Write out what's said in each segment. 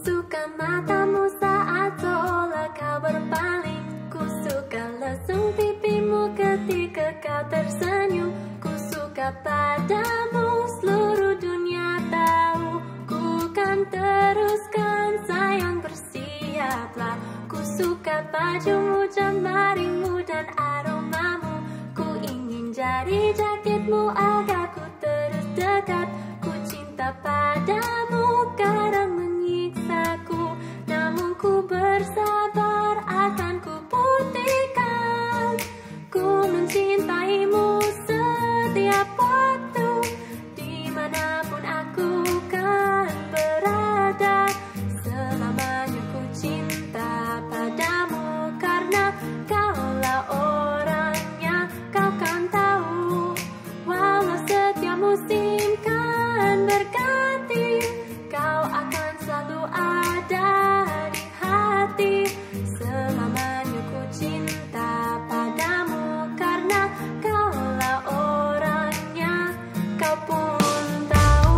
suka matamu saat seolah kau berpaling. Ku suka lesung pipimu ketika kau tersenyum. Ku suka padamu seluruh dunia tahu. Ku kan teruskan sayang, bersiaplah. Ku suka bajumu, jemarimu dan aromamu. Ku ingin jadi jaketmu agar ku terus dekat. Ku cinta padamu kadang menyiksaku, namun ku bersabar akan ku buktikan. Ku mencintaimu setiap waktu, dimanapun aku kan berada. Selamanya ku cinta padamu, karena kaulah orangnya. Kau kan tahu, walau setiap musim kan berganti, kau akan selalu ada di hati. Selamanya ku cinta padamu, karena kaulah orangnya. Kau pun tahu.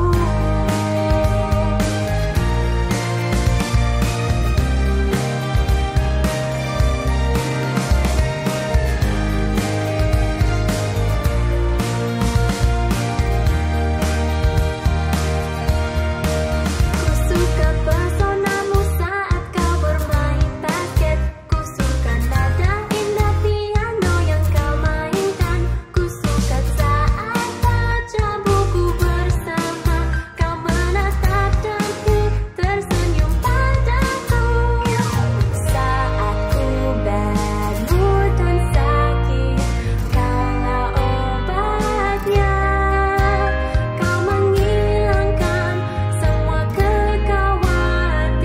Ku suka pesonamu saat kau bermain basket. Ku suka nada indah piano yang kau mainkan. Ku suka saat baca buku bersama, kau menatap dan ku tersenyum padaku. Saat ku bad mood dan sakit, kaulah obatnya. Kau menghilangkan semua kekhawatiran.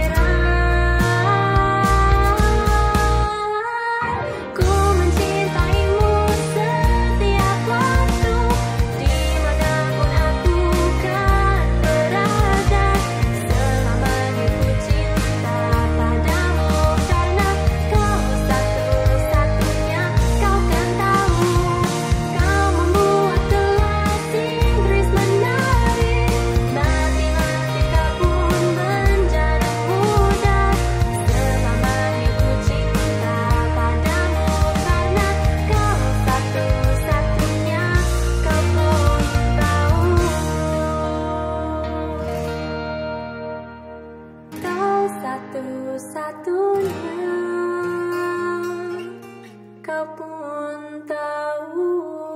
Ku mencintaimu setiap waktu, dimanapun aku kan berada. Selamanya ku cinta padamu, karena kau satu-satunya. Kau kan tahu, kau membuat kelas Inggris menarik. Matematika pun menjadi mudah. Selamanya ku cinta padamu, karena kau satu-satunya. Kau pun tahu. Kau satu-satunya. Kau pun tahu.